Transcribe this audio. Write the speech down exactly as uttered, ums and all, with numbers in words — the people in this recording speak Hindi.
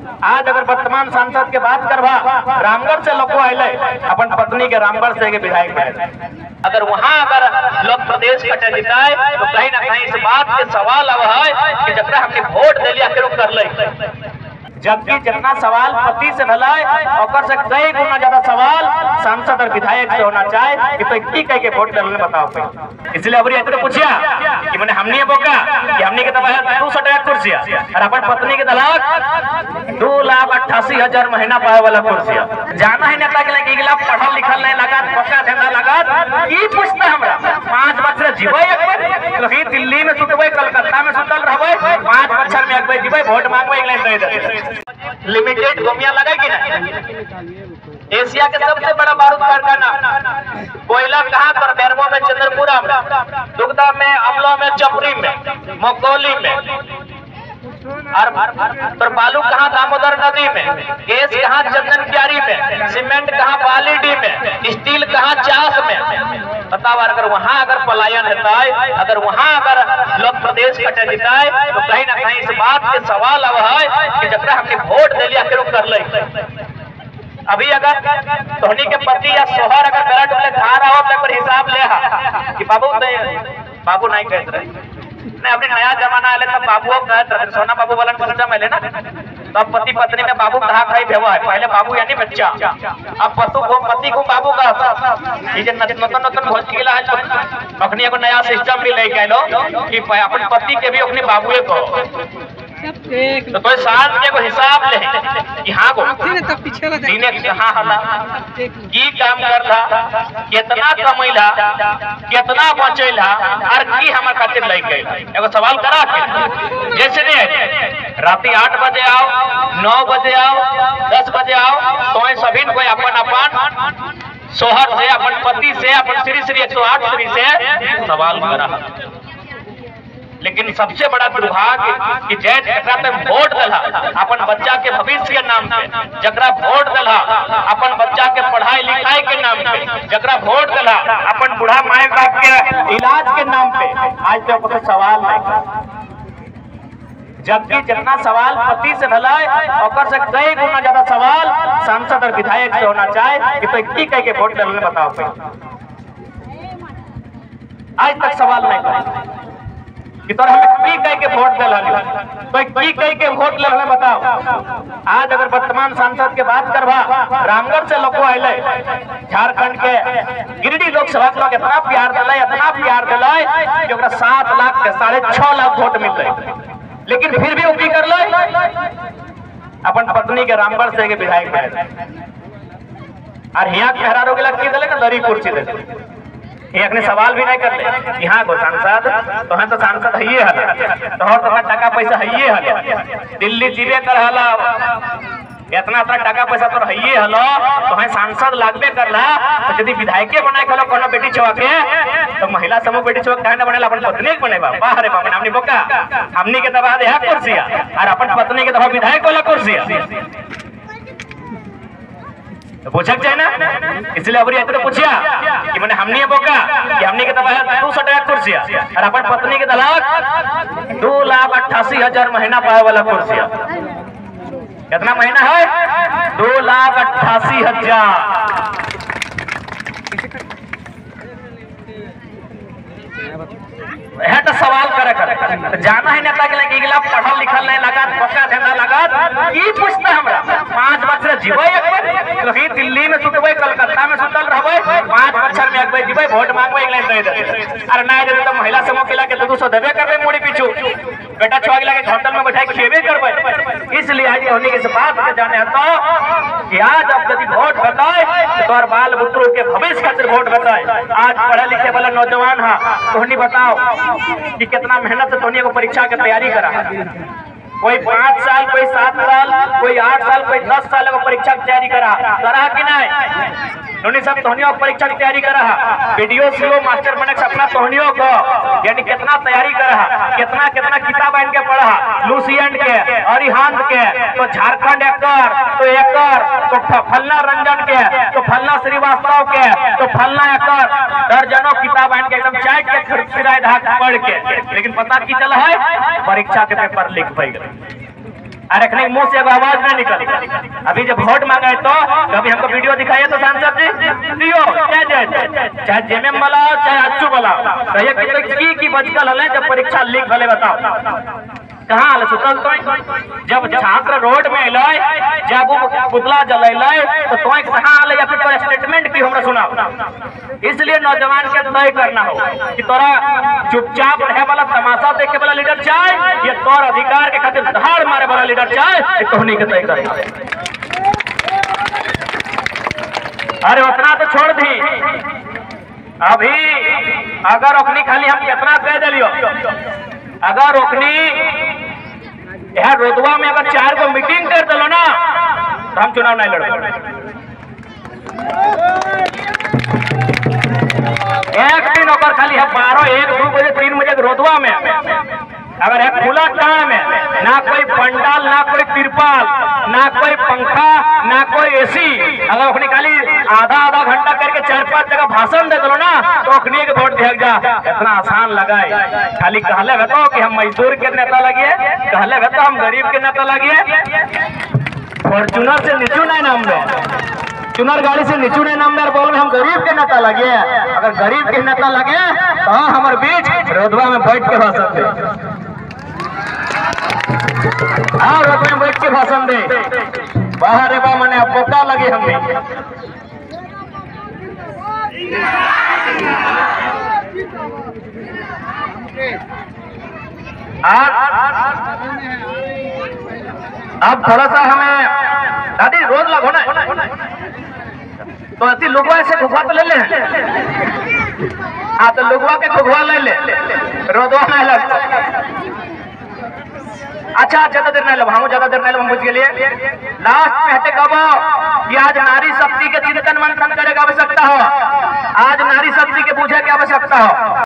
आज अगर वर्तमान सांसद के बात करवा, रामगढ़ से लोग आये अपन पत्नी के रामगढ़ से के विधायक में, अगर वहाँ अगर लोग प्रदेश कटे जिताए तो कहीं ना कहीं इस बात के सवाल अब है कि जब हमने वोट दे लिया फिर कर ले, जबकि जितना सवाल पति से भलाए और से कई गुना ज्यादा सवाल सांसद और विधायक से होना चाहे कि तो की कह के वोट डालने बताओ पे। इसलिए अबरी तो पूछिया कि मैंने हमने बोका कि हमने के दबा दो सौ टका कुर्सिया और अपन पत्नी के दलाल दो लाख अट्ठासी हजार महीना पाए वाला कुर्सिया। जाना ही नेता के लगे पढ़ल लिखल नहीं लगा, पक्का धंधा लगा, की पूछता हमरा पांच बच्चे जीवे कहीं दिल्ली में सुतबे, कलकत्ता में सुतल रहबे, पांच बच्चर में एक जीवे वोट मांगबे दे दे। लिमिटेड गोमिया लगा कि नहीं? एशिया के सबसे बड़ा बारूद कारखाना कोयला कहाँ पर? बैरमो में, चंद्रपुरा में, दुगदा में, अमलो में, चपरी में, मोकोली में, और तो बालू कहाँ? दामोदर नदी में, गैस कहाँ? चंदन क्यारी में, सीमेंट कहाँ? बालीडी में, स्टील कहाँ? चास में। बताओ अगर वहाँ अगर पलायन होता है, अगर वहाँ अगर लोग प्रदेश कटे जिताए तो कहीं ना कहीं इस बात के सवाल अब है कि जब हमने वोट दे लिया फिर कर ले। अभी अगर धोनी के पति या सोहर अगर बैठ वाले खा रहा हो तो हिसाब ले कि बाबू बाबू नहीं कहते रहे नहीं, अभी नया जमाना आए तब बाबू कहते सोना बाबू वाला सिस्टम है ना, तब पति पत्नी में बाबू कहा खाई भेवा है, पहले बाबू यानी बच्चा, अब पतु को पति को बाबू का ये नतन नतन भोज गिला है अखनी एगो नया सिस्टम भी ले गए लो कि अपन पति के भी अपने बाबुए को तो कोई साथ के को हिसाब ले कि हाँ को दीने कहाँ हला की काम करला, कितना कमैला, कितना बचैला और की हमार खातिर ले गए। एगो सवाल करा के जैसे नहीं राती आठ बजे आओ, नौ बजे आओ, दस बजे आओ तो सभी कोई अपन अपन सोहर से, अपन पति से, अपन श्री श्री एक सौ आठ श्री से सवाल करा। लेकिन सबसे बड़ा दुर्भाग्य कि जय जकरा पे वोट दला अपन बच्चा के भविष्य के नाम पे, जकरा वोट दला अपन बच्चा के पढ़ाई लिखाई के नाम पे, जकरा वोट दला अपन बूढ़ा माए बाप के इलाज के नाम पे, आज तो कोई सवाल नहीं। जबकि जितना सवाल पति से भलाए और से कई गुना ज्यादा सवाल सांसद और विधायक से होना चाहे कि तो की कह के वोट डालने बताओ पे। आज तक सवाल नहीं करे कि तो हमें की कह के वोट दिला तो की कह के वोट ले बताओ। आज अगर वर्तमान सांसद के बात करवा, रामगढ़ से लोग आये, झारखंड के गिरिडीह लोकसभा के लोग इतना प्यार दिलाए, इतना प्यार दिलाए कि सात लाख के साढ़े छह लाख वोट मिल रहे, लेकिन फिर भी वो की कर ले अपन पत्नी के रामगढ़ से के विधायक और यहाँ मेहरारों के लग की दिले ना दरी कुर्सी दे एक ने सवाल भी नहीं कर ले यहाँ को सांसद तो है तो सांसद है है तो और टका पैसा है है दिल्ली जीवे कर हला इतना इतना टका पैसा तो है हलो तो है सांसद लागबे करला तो यदि विधायक बनाए खलो कोनो बेटी छवा के तो महिला समूह बेटी छवा काहे न बनेला अपन पत्नी के बनेबा। वाह रे बाप, हमनी बोका हमनी के दबा दे कुर्सिया और अपन पत्नी के दबा विधायक वाला कुर्सिया तो पूछक जाए ना। इसलिए अबरी तो पूछिया कि मैंने हमने बोका कि हमने के दबा दो सौ टका कुर्सिया और अपन पत्नी के दलाल दो लाख अट्ठासी हजार महीना पाए वाला कुर्सिया। कितना महीना है? दो लाख अट्ठासी हजार। है तो सवाल करे करे जाना ही नेता के लगे पढ़ल लिखल नहीं लगा, पक्का धंधा लगा, की पूछता हमरा पांच बच्चे जीवे कहीं दिल्ली में सुतबे, कलकत्ता में सुतल रहबे, पांच बच्चर में एक जीवे वोट मांगबे दे दे अरे नहीं दे तो महिला समूह के लगे दो सौ देवे करबे मुड़ी पीछू बेटा छुआ के लगे होटल में बैठा खेबे करबे। इसलिए आज होने के बात के जाने तो कि आज अब यदि वोट बताए तो और बाल बुतरू के भविष्य खातिर वोट बताए। आज पढ़े लिखे वाला नौजवान है तोहनी बताओ कि कितना मेहनत से तोहनी को परीक्षा की तैयारी करा, कोई पाँच साल, कोई सात साल, कोई आठ साल, कोई दस साल को परीक्षा की तैयारी करा करा कि नहीं? उन्होंने सब तोहनियों परीक्षा की तैयारी करा, वीडियो सीओ मास्टर बने सपना तोहनियों को यानी कितना तैयारी करा, कितना कितना किताब आन के पढ़ा, लूसियन के, अरिहंत के, तो झारखंड एकर, तो एकर, तो फलना रंजन के, तो फलना श्रीवास्तव के, तो फलना एकर, दर्जनों किताब आन के एकदम चाट के फिराए ढाक पढ़ के, लेकिन पता की चला है परीक्षा के पेपर लीक भई गए। अरे नहीं मुंह से आवाज नहीं निकली। अभी जब वोट मांगा है तो कभी हमको वीडियो दिखाइए तो सांसद जी दियो, चाहे जेएमएम वाला चाहे अच्छू वाला कहिए की की बचकल हले जब परीक्षा लीक भले बताओ कहाँ हल सुतल तो जब छात्र रोड में अल जब पुतला जल तो तो कहाँ हल या फिर तोरा स्टेटमेंट की हमरा सुनाओ। इसलिए नौजवान के तय करना हो कि तोरा चुपचाप रहे वाला तमाशा देखे वाला लीडर चाहे ये तोर अधिकार के खातिर धार मारे वाला लीडर चाहे तोहनी के तय करना। अरे उतना तो छोड़ दी, अभी अगर ओखनी खाली हम कितना कह दिलियो, अगर ओखनी यहाँ रोदवा में अगर चार को मीटिंग कर दिलो ना तो हम चुनाव नहीं लड़ो। एक दिन अगर खाली है बारह एक दो बजे तीन बजे रोदवा में अगर है खुला टाइम है, ना कोई पंडाल ना कोई तिरपाल ना कोई पंखा ना कोई एसी, अगर अपनी खाली आधा आधा घंटा करके चार पांच जगह भाषण दे दो ना तो अखनी के वोट देख जा इतना आसान लगा है। खाली कहले बताओ कि हम मजदूर के नेता लगिए, कहले बताओ हम गरीब के नेता लगिए, फॉर्चूनर से नीचू नहीं नाम दे, चुनर गाड़ी से नीचू नहीं नाम दे, बोल हम गरीब के नेता लगे। अगर गरीब के नेता लगे तो हमारे बीच रोदवा में बैठ के भाषण दे, हाँ रोड में बैठ के भाषण दे, बाहर रे बा मने पोका लगे हमें। अब थोड़ा सा हमें दादी रोज लगो ना तो ऐसी लुगवा से घुघवा तो ले ले, हाँ तो लुगवा के घुघवा ले ले, रोदवा नहीं लगता। अच्छा ज्यादा देर नहीं लब, हम ज्यादा देर नहीं लब, हम बुझ गए। लास्ट में हटे कब कि आज नारी शक्ति के चिंतन मंथन करे आवश्यकता हो, आज नारी शक्ति के पूछे की आवश्यकता हो।